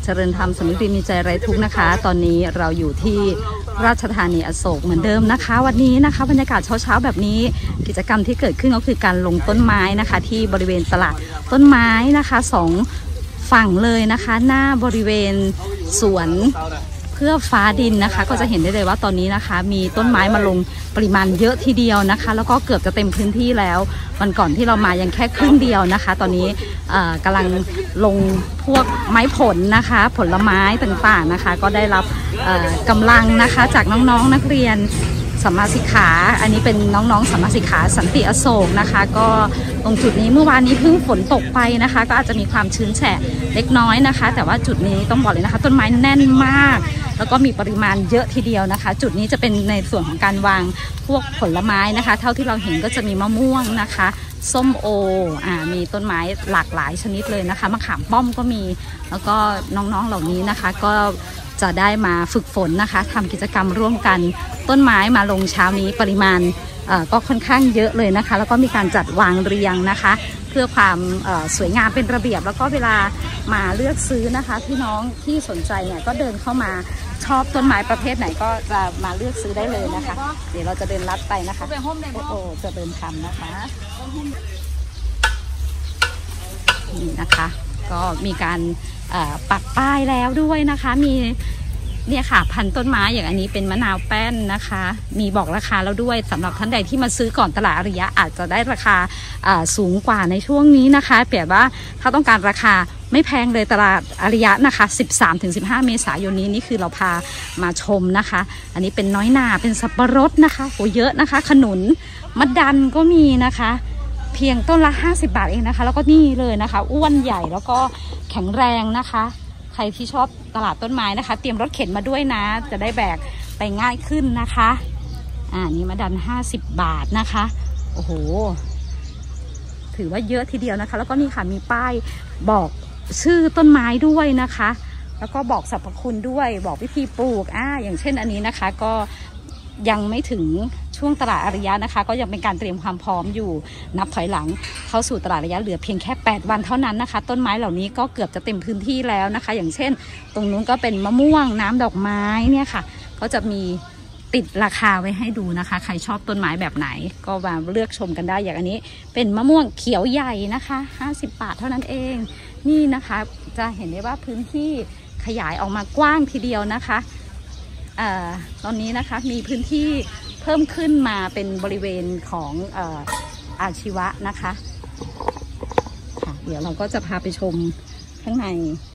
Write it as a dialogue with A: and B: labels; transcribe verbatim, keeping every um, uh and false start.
A: เจริญธรรมสำนึกดีมีใจไร้ทุกข์นะคะตอนนี้เราอยู่ที่ราชธานีอโศกเหมือนเดิมนะคะวันนี้นะคะบรรยากาศเช้าๆแบบนี้กิจกรรมที่เกิดขึ้นก็คือการลงต้นไม้นะคะที่บริเวณตลาดต้นไม้นะคะสองฝั่งเลยนะคะหน้าบริเวณสวนเพื่อฟ้าดินนะคะก็จะเห็นได้เลยว่าตอนนี้นะคะมีต้นไม้มาลงปริมาณเยอะทีเดียวนะคะแล้วก็เกือบจะเต็มพื้นที่แล้ววันก่อนที่เรามายังแค่ครึ่งเดียวนะคะตอนนี้กำลังลงพวกไม้ผลนะคะผลไม้ต่างๆนะคะก็ได้รับกำลังนะคะจากน้องๆนักเรียนสัมมาสิกขาอันนี้เป็นน้องๆสัมมาสิกขาสันติอโศกนะคะก็ตรงจุดนี้เมื่อวานนี้เพิ่งฝนตกไปนะคะก็อาจจะมีความชื้นแฉะเล็กน้อยนะคะแต่ว่าจุดนี้ต้องบอกเลยนะคะต้นไม้แน่นมากแล้วก็มีปริมาณเยอะทีเดียวนะคะจุดนี้จะเป็นในส่วนของการวางพวกผลไม้นะคะเท่าที่เราเห็นก็จะมีมะม่วงนะคะส้มโออ่ามีต้นไม้หลากหลายชนิดเลยนะคะมะขามป้อมก็มีแล้วก็น้องๆเหล่านี้นะคะก็จะได้มาฝึกฝนนะคะทำกิจกรรมร่วมกันต้นไม้มาลงเช้านี้ปริมาณก็ค่อนข้างเยอะเลยนะคะแล้วก็มีการจัดวางเรียงนะคะเพื่อความสวยงามเป็นระเบียบแล้วก็เวลามาเลือกซื้อนะคะพี่น้องที่สนใจเนี่ยก็เดินเข้ามาชอบต้นไม้ประเภทไหนก็จะมาเลือกซื้อได้เลยนะคะเดี๋ยวเราจะเดินลัดไปนะคะโอ้โหจะเดินทำนะคะนี่นะคะก็มีการปักป้ายแล้วด้วยนะคะมีเนี่ยค่ะพันต้นไม้อย่างอันนี้เป็นมะนาวแป้นนะคะมีบอกราคาแล้วด้วยสำหรับท่านใดที่มาซื้อก่อนตลาดอริยะอาจจะได้ราคาสูงกว่าในช่วงนี้นะคะแปลว่าถ้าต้องการราคาไม่แพงเลยตลาดอริยะนะคะ สิบสามถึงสิบห้า เมษายนนี้นี่คือเราพามาชมนะคะอันนี้เป็นน้อยหนาเป็นสับปะรดนะคะโหเยอะนะคะขนุนมะดันก็มีนะคะเพียงต้นละห้าสิบบาทเองนะคะแล้วก็นี่เลยนะคะอ้วนใหญ่แล้วก็แข็งแรงนะคะใครที่ชอบตลาดต้นไม้นะคะเตรียมรถเข็นมาด้วยนะจะได้แบกไปง่ายขึ้นนะคะอ่านี่มะดันห้าสิบบาทนะคะโอ้โหถือว่าเยอะทีเดียวนะคะแล้วก็นี่ค่ะมีป้ายบอกชื่อต้นไม้ด้วยนะคะแล้วก็บอกสรรพคุณด้วยบอกวิธีปลูกอ่าอย่างเช่นอันนี้นะคะก็ยังไม่ถึงช่วงตลาดอริยะนะคะก็ยังเป็นการเตรียมความพร้อมอยู่นับถอยหลังเข้าสู่ตลาดอริยะเหลือเพียงแค่แปดวันเท่านั้นนะคะต้นไม้เหล่านี้ก็เกือบจะเต็มพื้นที่แล้วนะคะอย่างเช่นตรงนู้นก็เป็นมะม่วงน้ำดอกไม้เนี่ยค่ะก็จะมีติดราคาไว้ให้ดูนะคะใครชอบต้นไม้แบบไหนก็มาเลือกชมกันได้อย่างอันนี้เป็นมะม่วงเขียวใหญ่นะคะห้าสิบบาทเท่านั้นเองนี่นะคะจะเห็นได้ว่าพื้นที่ขยายออกมากว้างทีเดียวนะคะอ่าตอนนี้นะคะมีพื้นที่เพิ่มขึ้นมาเป็นบริเวณของเอ่ออาชีวะนะคะค่ะเดี๋ยวเราก็จะพาไปชมข้างใน